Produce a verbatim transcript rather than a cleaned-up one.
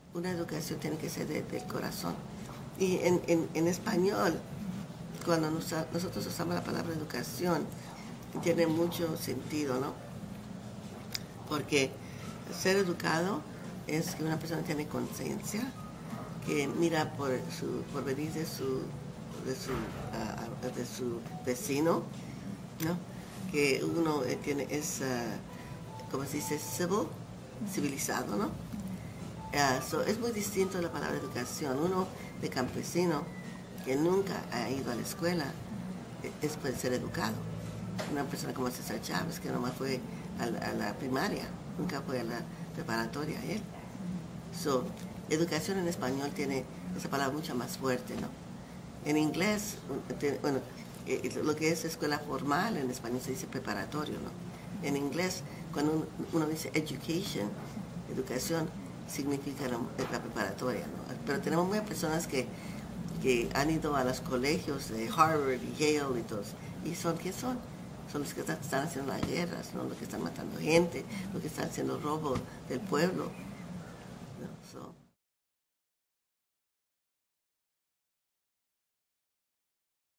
una educación tiene que ser de, del corazón. Y en, en, en español, cuando nos, nosotros usamos la palabra educación, tiene mucho sentido, ¿no? Porque ser educado es que una persona tiene conciencia, que mira por su por venir de su de su uh, de su vecino, ¿no? Que uno eh, tiene es uh, como se dice civil, civilizado, ¿no? Uh, so, es muy distinto a la palabra educación. Uno de campesino que nunca ha ido a la escuela es puede ser educado. Una persona como César Chávez, que nomás fue a la, a la primaria, nunca fue a la preparatoria él. So, educación en español tiene esa palabra mucho más fuerte, ¿no? En inglés, bueno, lo que es escuela formal en español se dice preparatorio, ¿no? En inglés, cuando uno dice education, educación, significa la, la preparatoria, ¿no? Pero tenemos muchas personas que, que han ido a los colegios de Harvard y Yale y todos, y son, ¿qué son? Son los que están, están haciendo las guerras, ¿no? Los que están matando gente, los que están haciendo robo del pueblo. No, so.